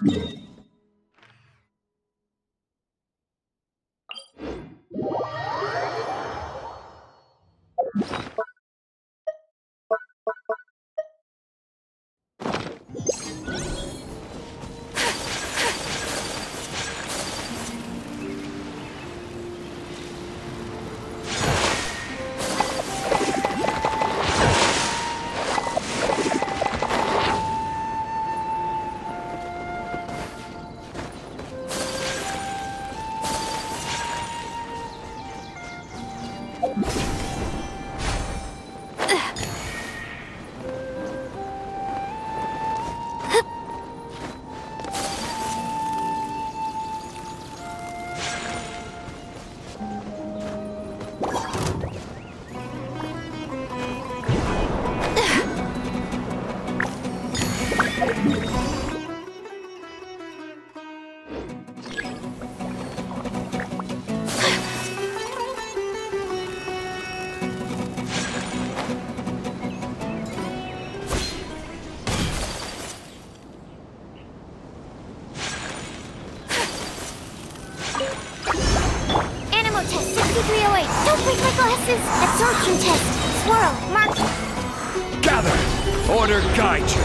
Test 6308. Don't break my glasses. Absorption test. Swirl. Mark. Gather. Order guide you.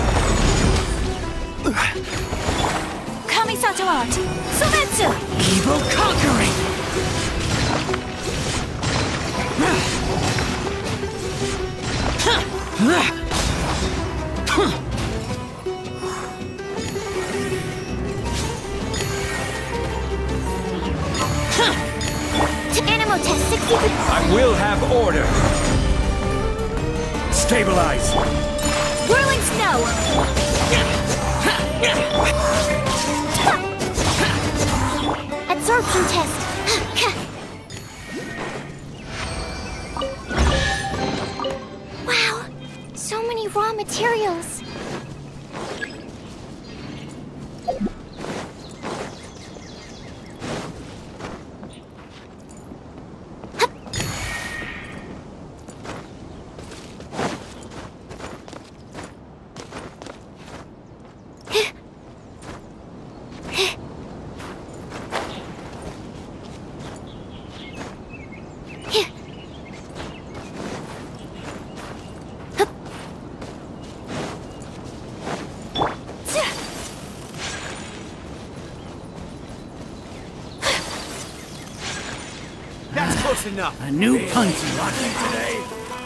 Kamisato art. Sometsu. Evil conquering. Animal test 63. I will have order. Stabilize. Whirling snow. Absorption test. Wow, so many raw materials. That's close enough. A new punch. Lucky today.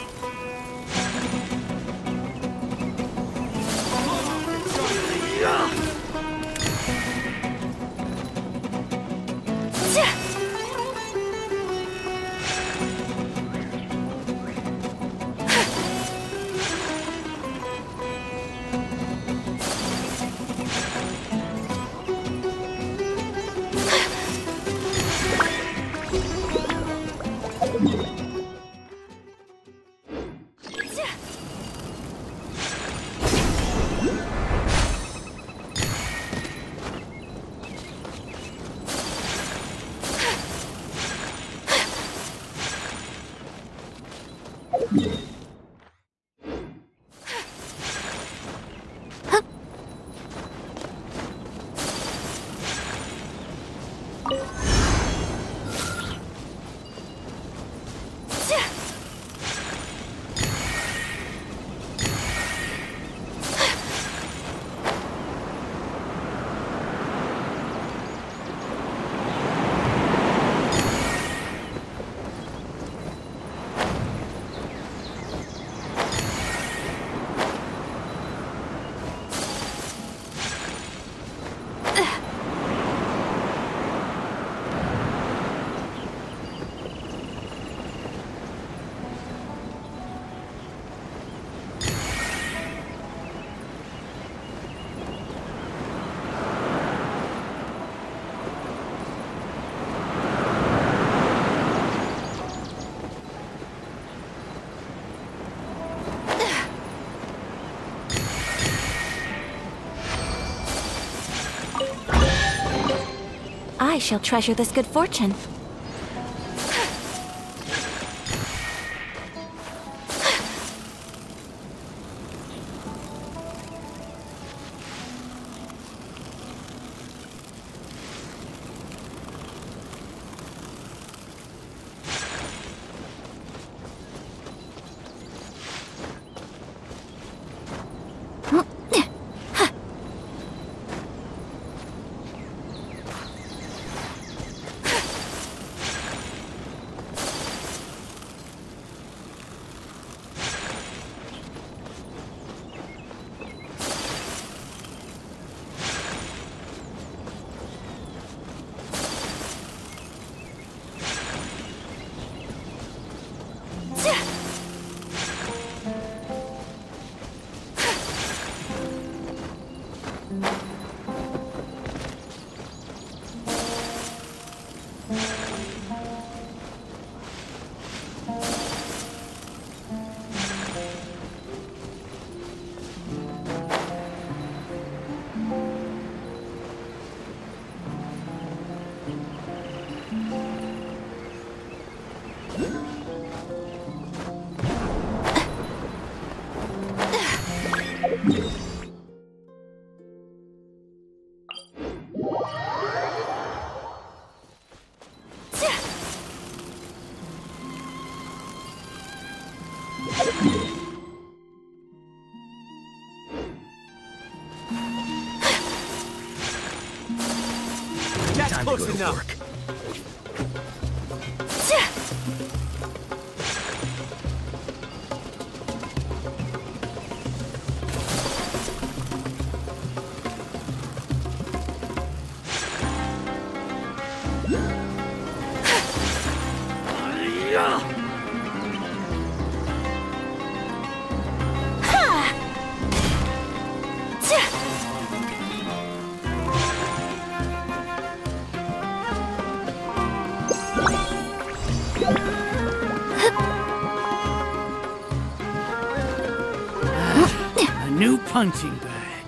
I shall treasure this good fortune. That's Time to close go to enough. work. A new punching bag.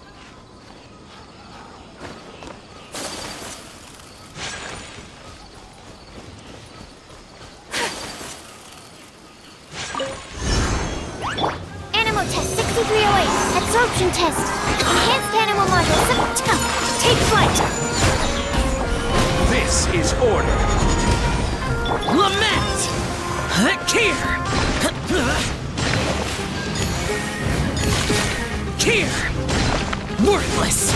Animal test 6308. Absorption test. Enhanced animal module. Take flight. This is order. Lament! Here! Here! Worthless!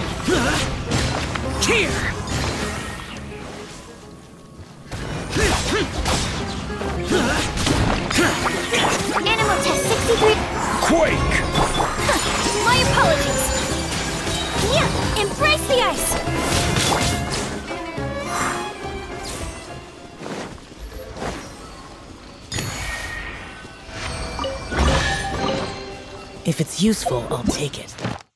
Here! Animal test 63. Quake! My apologies. Yeah, embrace the ice. If it's useful, I'll take it.